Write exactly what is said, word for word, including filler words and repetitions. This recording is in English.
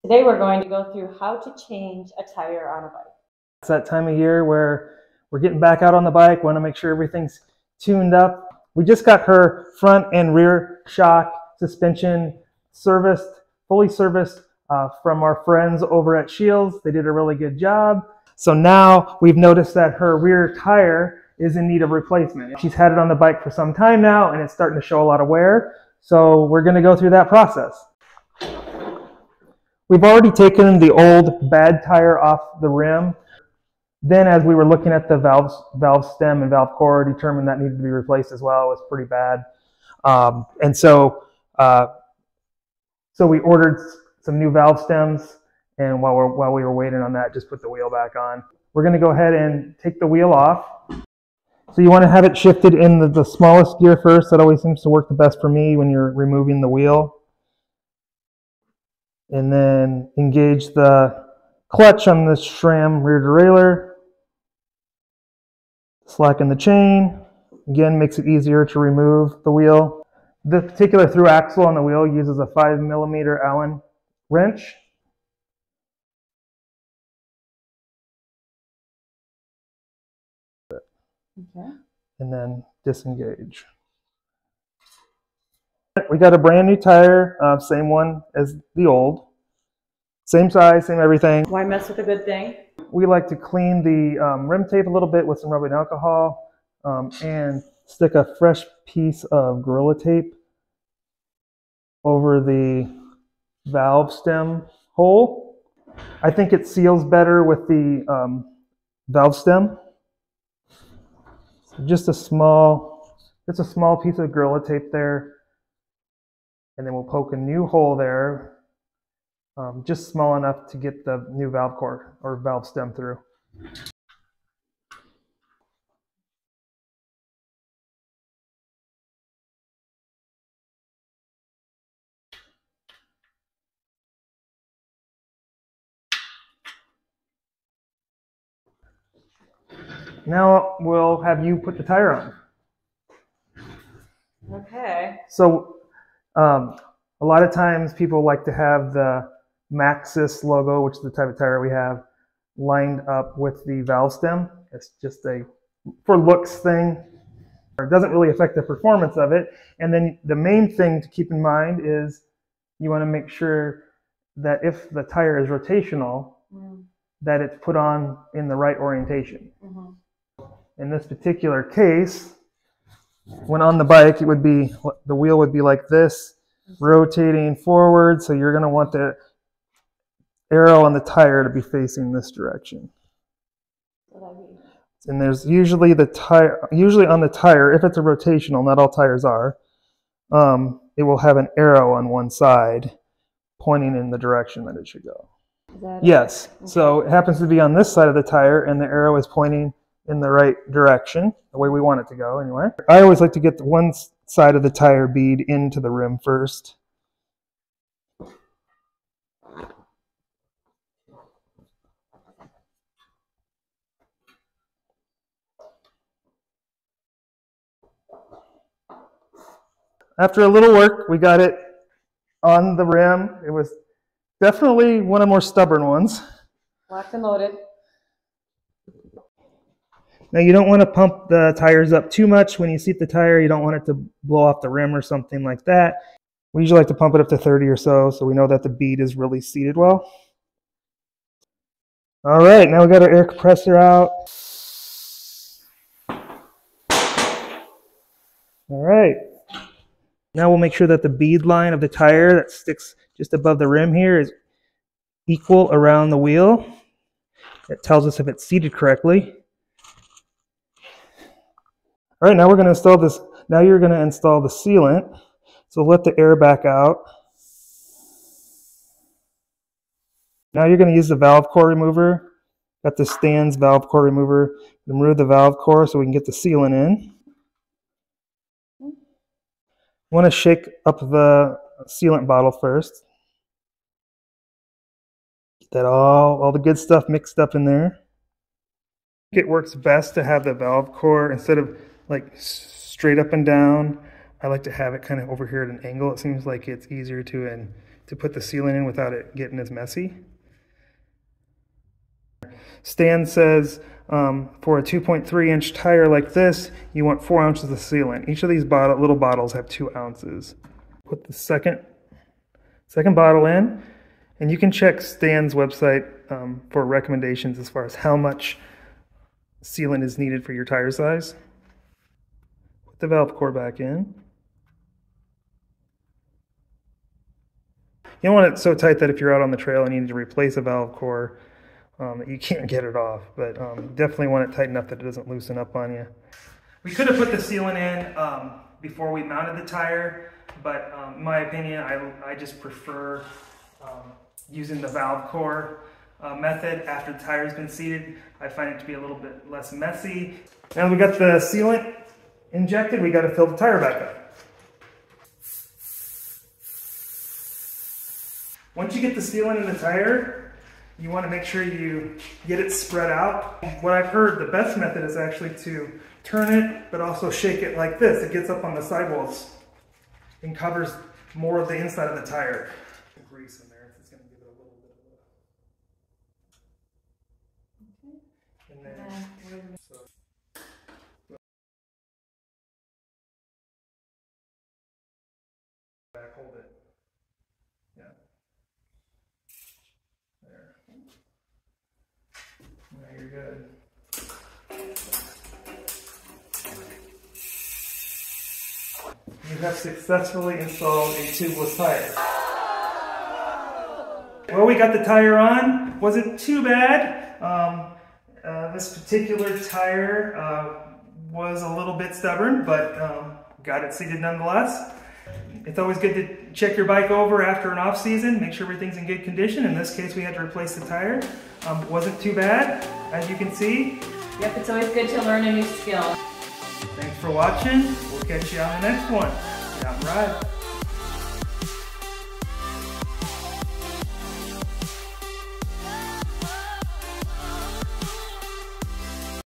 Today we're going to go through how to change a tire on a bike. It's that time of year where we're getting back out on the bike, want to make sure everything's tuned up. We just got her front and rear shock suspension serviced, fully serviced uh, from our friends over at Shields. They did a really good job. So now we've noticed that her rear tire is in need of replacement. She's had it on the bike for some time now and it's starting to show a lot of wear. So we're going to go through that process. We've already taken the old bad tire off the rim. Then as we were looking at the valve, valve stem and valve core, determined that needed to be replaced as well. It was pretty bad. Um, and so, uh, so we ordered some new valve stems, and while, we're, while we were waiting on that, just put the wheel back on. We're gonna go ahead and take the wheel off. So you wanna have it shifted in the, the smallest gear first. That always seems to work the best for me when you're removing the wheel. And then engage the clutch on the SRAM rear derailleur. Slacken the chain. Again, makes it easier to remove the wheel. The particular through axle on the wheel uses a five millimeter Allen wrench. Okay. And then disengage. We got a brand new tire, uh, same one as the old. Same size, same everything. Why mess with a good thing? We like to clean the um, rim tape a little bit with some rubbing alcohol um, and stick a fresh piece of Gorilla Tape over the valve stem hole. I think it seals better with the um, valve stem. So just a small, just a small piece of Gorilla Tape there. And then we'll poke a new hole there, um, just small enough to get the new valve core or valve stem through. Now we'll have you put the tire on. Okay. So um, a lot of times people like to have the Maxxis logo, which is the type of tire we have, lined up with the valve stem. It's just a for looks thing. It doesn't really affect the performance of it. And then the main thing to keep in mind is you want to make sure that if the tire is rotational, mm. that it's put on in the right orientation. Mm-hmm. In this particular case, when on the bike, it would be, the wheel would be like this, rotating forward. So you're going to want the arrow on the tire to be facing this direction. And there's usually the tire, usually on the tire, if it's a rotational, not all tires are, um, it will have an arrow on one side pointing in the direction that it should go. Yes. Okay. So it happens to be on this side of the tire, and the arrow is pointing in the right direction, the way we want it to go anyway. I always like to get the one side of the tire bead into the rim first. After a little work, we got it on the rim. It was definitely one of the more stubborn ones. Locked and loaded. Now you don't want to pump the tires up too much when you seat the tire. You don't want it to blow off the rim or something like that. We usually like to pump it up to thirty or so, so we know that the bead is really seated well. All right, now we got our air compressor out. All right. Now we'll make sure that the bead line of the tire that sticks just above the rim here is equal around the wheel. It tells us if it's seated correctly. All right, now we're going to install this. Now you're going to install the sealant. So let the air back out. Now you're going to use the valve core remover. Got the Stan's valve core remover. Remove the valve core so we can get the sealant in. You want to shake up the sealant bottle first. Get that all, all the good stuff mixed up in there. It works best to have the valve core instead of like straight up and down. I like to have it kind of over here at an angle. It seems like it's easier to and to put the sealant in without it getting as messy. Stan says um, for a two point three inch tire like this, you want four ounces of sealant. Each of these bottle, little bottles have two ounces. Put the second, second bottle in, and you can check Stan's website um, for recommendations as far as how much sealant is needed for your tire size. Put the valve core back in. You don't want it so tight that if you're out on the trail and you need to replace a valve core, um, that you can't get it off. But um, definitely want it tight enough that it doesn't loosen up on you. We could have put the sealant in um, before we mounted the tire, but um, in my opinion, I, I just prefer um, using the valve core uh, method after the tire's been seated. I find it to be a little bit less messy. Now we got the sealant injected, we got to fill the tire back up. Once you get the sealant in the tire, you want to make sure you get it spread out. What I've heard, the best method is actually to turn it, but also shake it like this. It gets up on the sidewalls and covers more of the inside of the tire. Grease in there, it's going to give it a little bit of a... And then, so. Back, hold it. Yeah. There. Now you're good. You have successfully installed a tubeless tire. Well, we got the tire on. Wasn't too bad. Um, uh, this particular tire uh, was a little bit stubborn, but um, got it seated nonetheless. It's always good to check your bike over after an off season, make sure everything's in good condition. In this case, we had to replace the tire. Um, wasn't too bad, as you can see. Yep, it's always good to learn a new skill. Thanks for watching. We'll catch you on the next one. Get out and ride.